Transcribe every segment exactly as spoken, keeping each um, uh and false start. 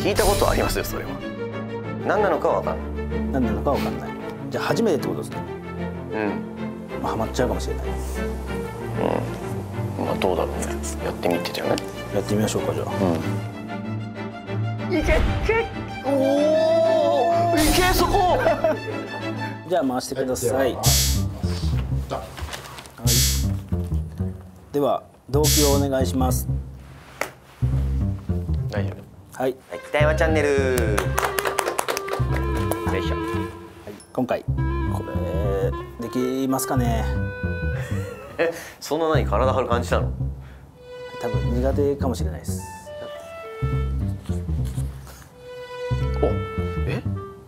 聞いたことありますよ。それは何なのかわかんない。 何なのかわかんない。じゃあ初めてってことですか。 うん、 まあ、ハマっちゃうかもしれない。 うん、まあどうだろうね。やってみてじゃない。 やってみましょうかじゃあ。 うん、いけいけ、おお、いけそこじゃあ回してください。はい、では動機をお願いします。 大丈夫。 はい、 はい、北山チャンネル。よいしょ。はい、 今回これできますかね。 え、そんな何体張る感じなの？ 多分苦手かもしれないです。 お、え？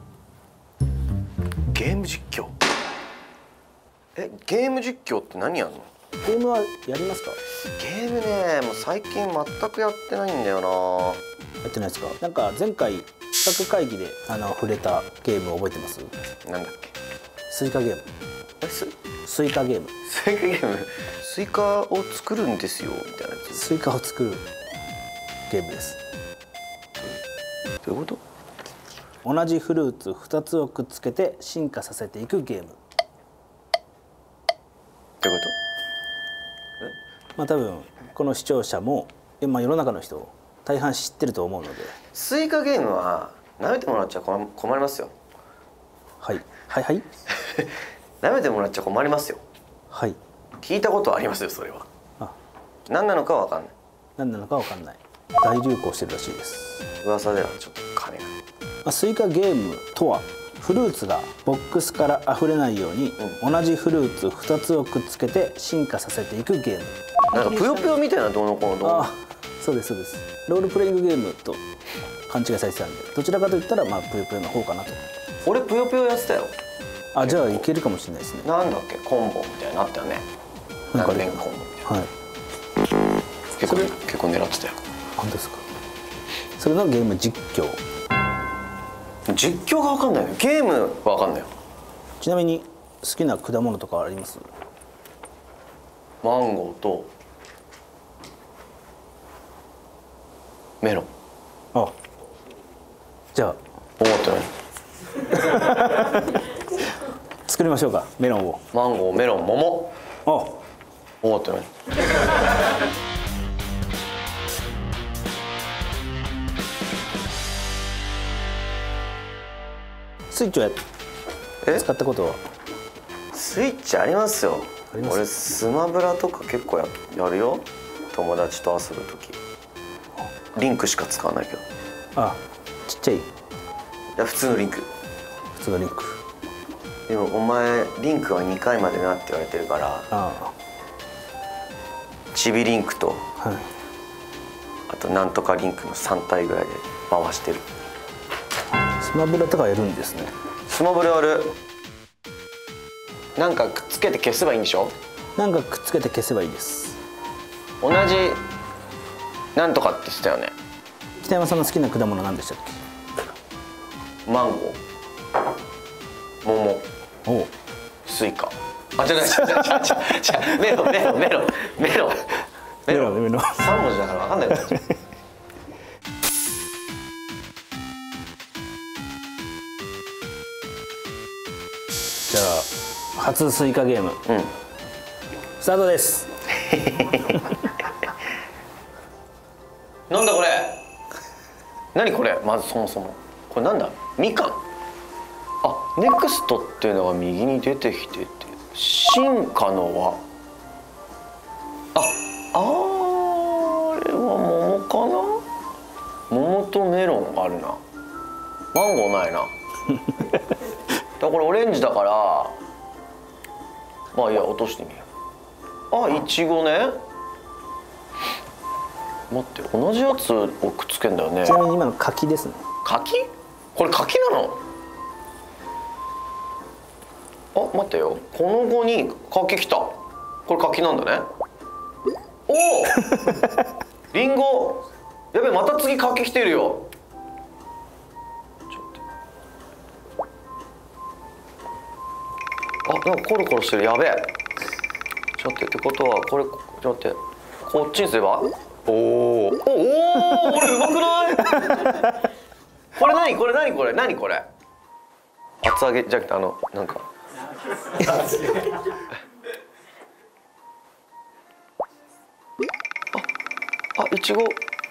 ゲーム実況。え、ゲーム実況って何やんの？ ゲームはやりますか？ ゲームね、もう最近全くやってないんだよな。 やってないですか？なんか前回企画会議であの触れたゲーム覚えてます？ なんだっけ？ スイカゲーム。 え、ススイカゲーム。 スイカゲーム。スイカを作るんですよみたいなやつ。 スイカを作るゲームです。 どういうこと？ 同じフルーツふたつをくっつけて進化させていくゲーム。 どういうこまあ多分この視聴者も、まあ、世の中の人大半知ってると思うので。 スイカゲームは舐めてもらっちゃ困困りますよ。 はいはいはい舐めてもらっちゃ困りますよ。 はい。 聞いたことありますよ。それはあ、 何なのかわかんない。 何なのかわかんない。大流行してるらしいです。 噂ではちょっと金が。 まあ、スイカゲームとはフルーツがボックスから溢れないように、うん、同じフルーツふたつをくっつけて進化させていくゲーム。 なんかぷよぷよみたいなどうのこうのどうの。 あ、そうですそうです。ロールプレイングゲームと勘違いされてたんで、どちらかといったらまあぷよぷよの方かなと。 俺ぷよぷよやってたよ。 あ、じゃあいけるかもしれないですね。 なんだっけ、コンボみたいなのあったよね。 なんか何連コンボみたいな。 はい。 結構結構狙ってたよ。 本当ですか。それのゲーム実況。 実況が分かんないよ。ゲームは分かんないよ。 ちなみに好きな果物とかあります？ マンゴーとメロン。 あ、じゃあ思ってない。 作りましょうか、メロンを。 マンゴー、メロン、桃。 あ、 思ってない。 スイッチをやえ使ったことは？ スイッチありますよ。 あります。 俺スマブラとか結構 や, やるよ。友達と遊ぶ時。リンクしか使わないけど。 あ、ちっちゃい。いや普通のリンク。 普通のリンク。 でもお前リンクはにかいまでなって言われてるから。ああ。チビリンクと、はい、あとなんとかリンクのさん体ぐらいで回してる。 スマブラとかやるんですね。 スマブラやる。なんかくっつけて消せばいいんでしょ。 なんかくっつけて消せばいいです。 同じなんとかって言ってたよね。 北山さんの好きな果物何でしたっけ？マンゴー、桃、 お、 スイカ。あ、じゃない、じゃない、じゃない、じゃない、メロン、メロン、メロン、メロン、メロン、メロン。三文字だから分かんないから。 じゃあ初スイカゲーム、うん、スタートです。 なんだこれ。何これ。まずそもそもこれなんだ。みかん。あ、ネクストっていうのが右に出てきてて、進化のはああれは桃かな。桃とメロンあるな。マンゴーないな。だからオレンジだから、まあいいや、落としてみよう。あ、いちごね。待って、同じやつをくっつけんだよね。 ちなみに今の柿ですね。 柿？これ柿なの？あ、待ってよ。この後に柿きた。これ柿なんだね。おお。リンゴ。やべえ、また次柿きてるよ。あ、なんかコロコロしてる。やべえ。ちょっと待って、ってことはこれちょっと待って、こっちにすれば。おおおお、俺うまくない？ これ何これ何これ何これ厚揚げじゃなくてあのなんかああいちご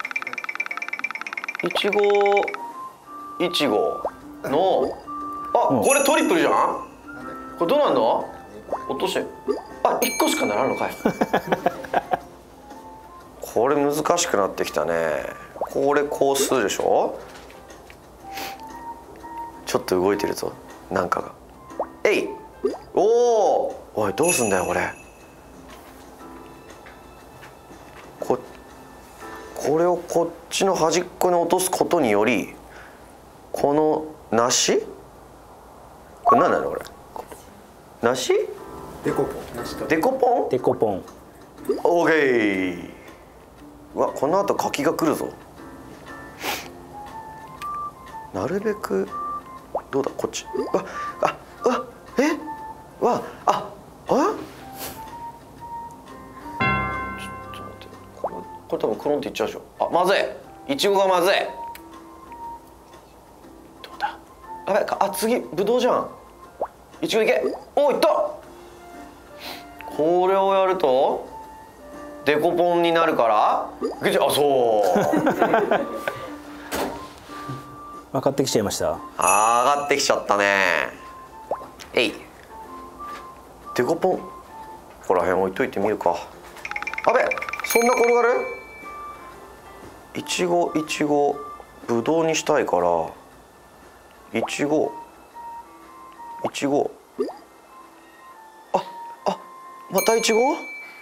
いちごいちごのあ、うん、これトリプルじゃん。これどうなんの落としてあいっこしかならんのかいこれ難しくなってきたね。これこうするでしょ。ちょっと動いてるぞなんかが。えいおおおいどうすんだよこれ。ここれをこっちの端っこに落とすことによりこの梨これ何なのこれ梨デコポン梨とデコポンデコポンオーケー。うわこの後柿が来るぞ。なるべくどうだこっちわあわえわああちょっと待ってこれこれ多分クロンっていっちゃうでしょ。あまずいいちごがまずい。どうだやばいあ次ぶどうじゃん。いちごいけおいった。これをやるとデコポンになるからあそう分かってきちゃいました。 あ上がってきちゃったね。えいデコポンここら辺置いといてみるか。あべそんな転がる。いちごいちごぶどうにしたいからいちごいちごああまたいちご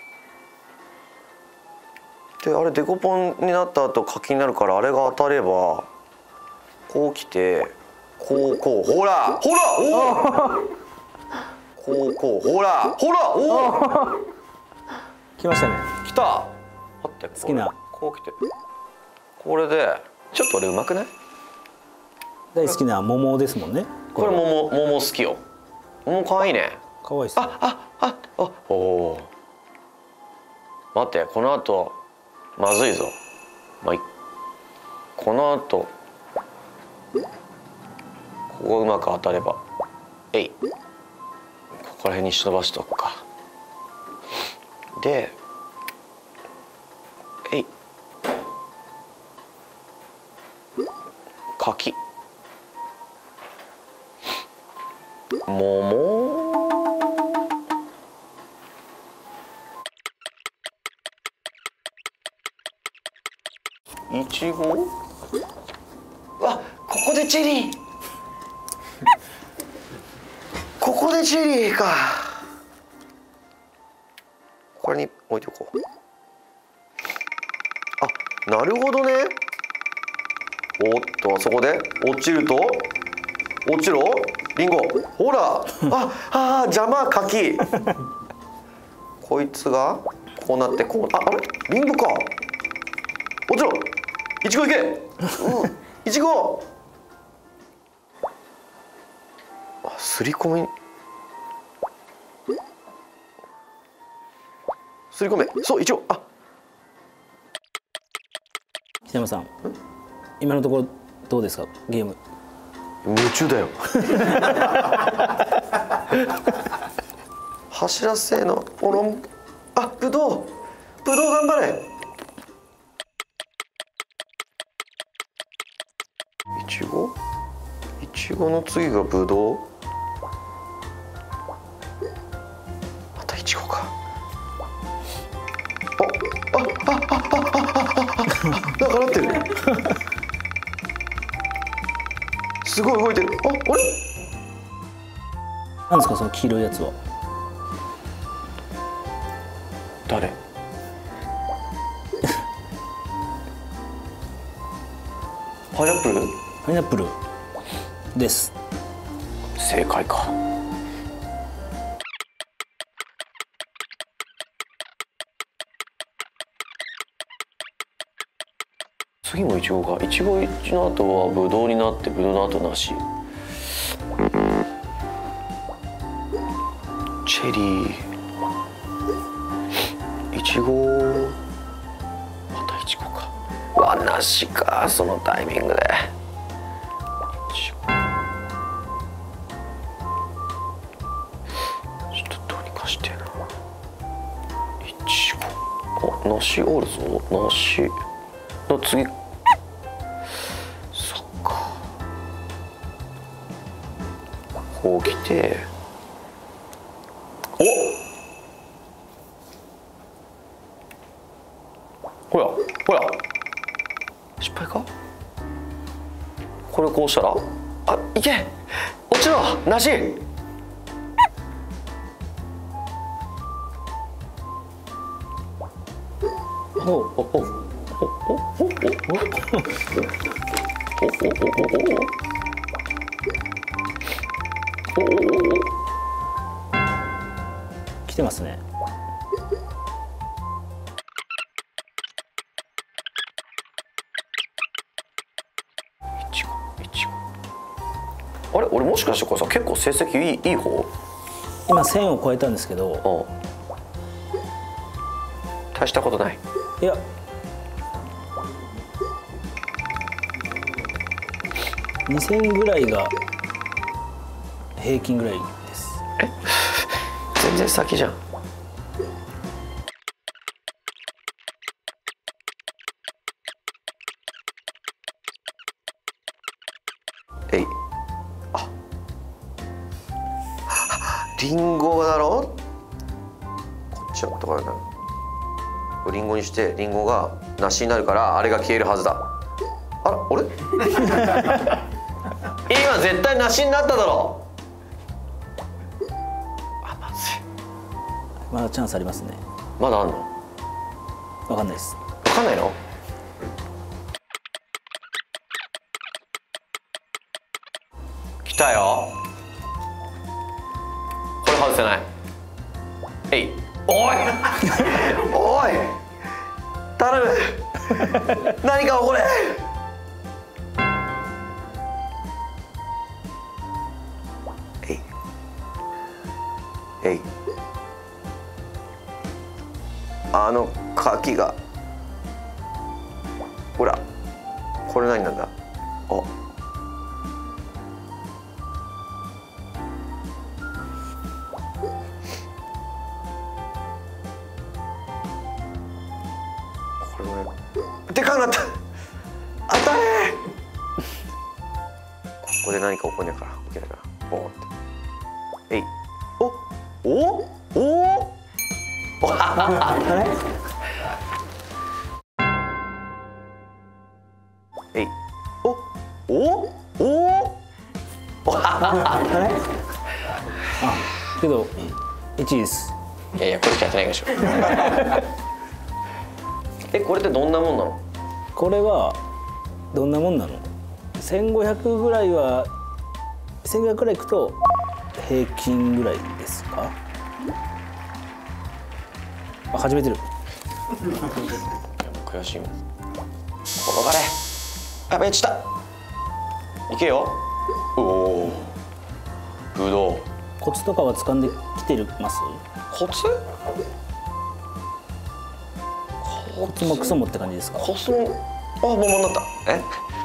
であれデコポンになった後柿になるからあれが当たればこう来てこうこうほらほらおおこうこうほらほらおお来ましたね。 来た。待って好きなこう来てこれでちょっと俺うまくない。 大好きな桃ですもんね。 これ桃桃好きよ。桃可愛いね。 可愛いっすね。 ああああおお待ってこの後まずいぞ。まあ、いこの後ここうまく当たればえいここら辺に忍ばしとくか。でえい柿桃いちごわここでチェリーここでチェリーか。これに置いておこう。あなるほどね。おっとそこで落ちると落ちろリンゴほらああ邪魔柿こいつがこうなってこうああれリンゴか落ちろいちごいけうんいちごあすり込みすり込めそういちごあ北山さん今のところどうですかゲーム。 夢中だよ走らせのポロンあぶどうぶどう頑張れ。いちごいちごの次がぶどうまたいちごか。あああああああなんかなってるすごい動いてる。ああれなんですかその黄色いやつは。 誰パイナップルパイナップルです。 正解か。次もイチゴか。イチゴの後はブドウになってブドウの後梨チェリーイチゴまたイチゴか。うわ梨かそのタイミングでちご。ちょっとどうにかしてな。いちご。あ、梨おるぞ。梨の次。そっか。こう来て。お。ほらほら。失敗か。これをこうしたら、あ、いけ、落ちろ、梨。おおおおおおおおおおおおおお来てますね。 あれ、俺もしかしてこれさ、結構成績いいいい方？ 今線を超えたんですけど、 うん、大したことない。 いやにせんぐらいが平均ぐらいです。 え全然先じゃん。えい、あ、リンゴだろ。こっちはとかな。リンゴにしてリンゴが梨になるからあれが消えるはずだ。あら、俺今絶対梨になっただろ。あ、まずい。 まだチャンスありますね。 まだあんの？ わかんないです。 わかんないの？来たよ。これ外せない。えい。おいおい頼む何かこれ。えいえい。あの柿が、ほらこれ何なんだ。あ、でかくなった。当たれ。ここで何か起こんねえから、起きないから。ボーンって。えい。お、お、お。お。あれ。えい。お、お、お。あれ。 あ、けどいちいです。 いやいや、これしかやってないでしょ。え、これってどんなもんなの？ これはどんなもんなの？せんごひゃくぐらいはせんごひゃくぐらいいくと平均ぐらいですか？あ、始めてる。 悔しいもん。転がれ。やべえ、ちった。いけよ。おお。ぶどう。 コツとかは掴んできてます？ コツ？ コツもクソもって感じですか？ コツも、あ、桃になった。え？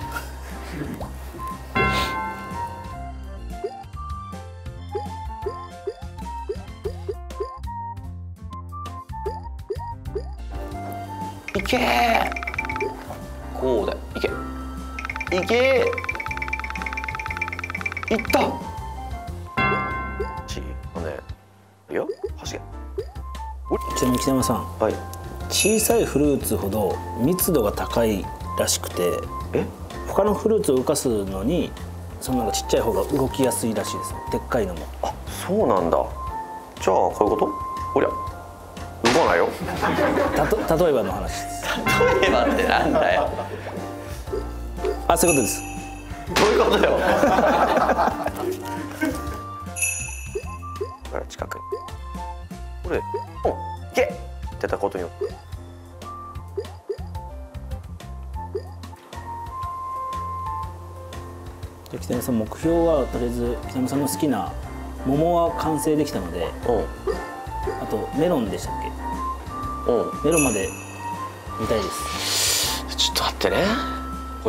いけー。こうだ。いけ。いけー。いった。ち、あのね。いいよ。走れ。 ちなみに北山さん。 はい。 小さいフルーツほど密度が高いらしくて、 え？ 他のフルーツを動かすのにそのなんかちっちゃい方が動きやすいらしいです。でっかいのも。 あ、そうなんだ。じゃあこういうこと？おりゃ。動かないよ。 たと例えばの話です。 例えばってなんだよ。 あ、そういうことです。 どういうことよ。ほら近くに。これ、お、いけってたことによって。 じゃあ北山さん、目標はとりあえず北山さんの好きな桃は完成できたので、 うん。 あとメロンでしたっけ？ うん。 メロンまで見たいです。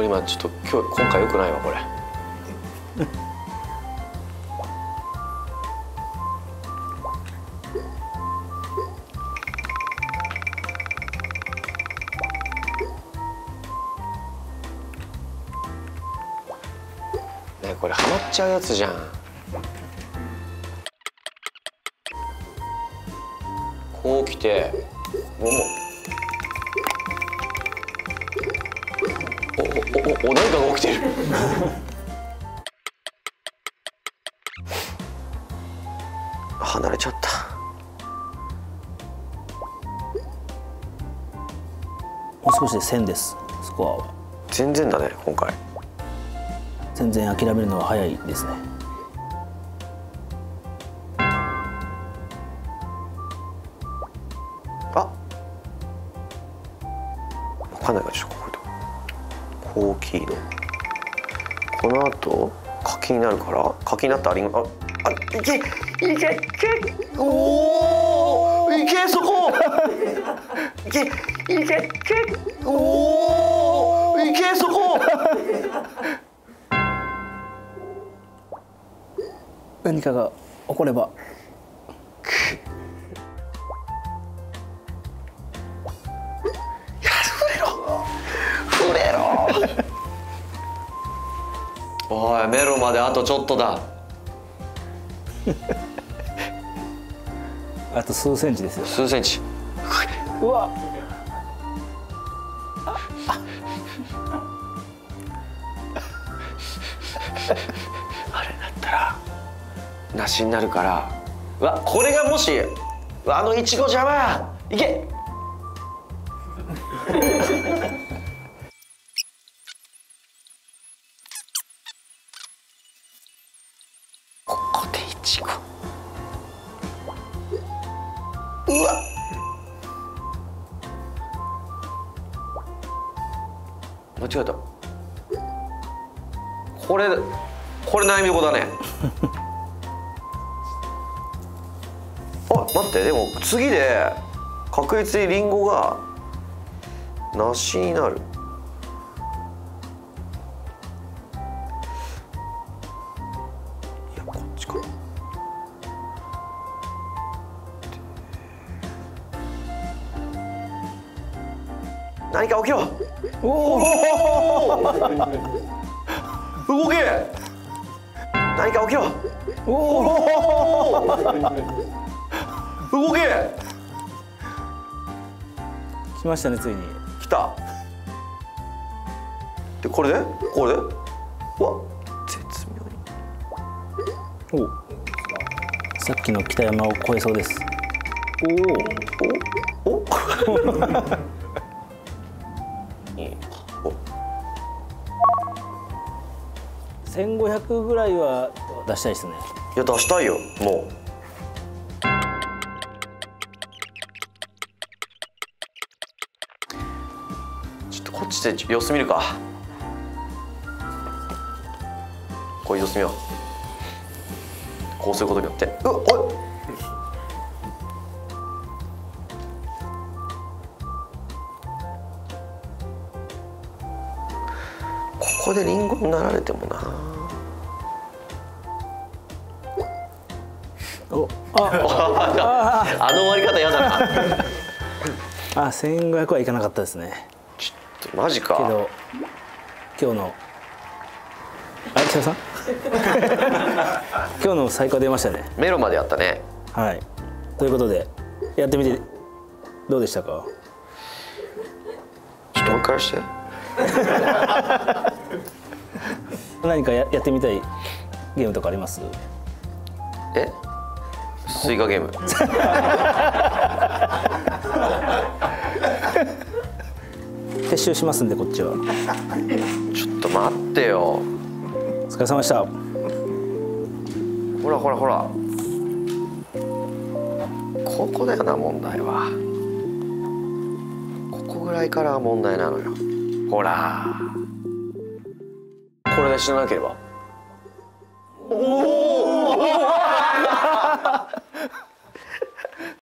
ちょっと待ってね。これ今ちょっと今日今回良くないわこれ。 ね、これハマっちゃうやつじゃん。こう来てももおおおお何かが起きてる離れちゃった。 もう少しでせんです。スコアは全然だね今回。 全然諦めるのは早いですね。 あ、分かんないからちょっとここでコーヒーのこの後柿になるから柿になったらリンゴ、ああいけいけいけおおいけそこいけいけいけおおいけそこ何かが起これば。 触れろおいメロまであとちょっとだあと数センチですよ。 数センチ。 うわあれだったら梨になるから。うわこれがもしあのいちご邪魔いけここでいちご。うわ間違えた。これこれ悩み子だねあ待ってでも次で確実にリンゴが梨になる。いやこっちか。何か起きろ。おお動け。何か起きろ。おお動け。 来ましたねついに。 来た。でこれでこれでうわ絶妙に。 おさっきの北山を越えそうです。 おおおせんごひゃくぐらいは出したいですね。 いや出したいよもう。ちょっとこっちで様子見るか。こういう様子見よう。こうすることによってうわおいここでリンゴになられてもな。 おああの終わり方やだなあせんごひゃくはいかなかったですね。 ちょっとマジか。 けど今日のあれ北山さん今日の最高出ましたね。 メロまでやったね。 はいということでやってみてどうでしたか。 ちょっともう一回して何か や, やってみたいゲームとかあります？ えスイカゲーム撤収しますんでこっちは。 ちょっと待ってよ。 お疲れ様でした。 ほらほらほらここだよな問題は。ここぐらいから問題なのよ。ほらこれで死ななければ。おお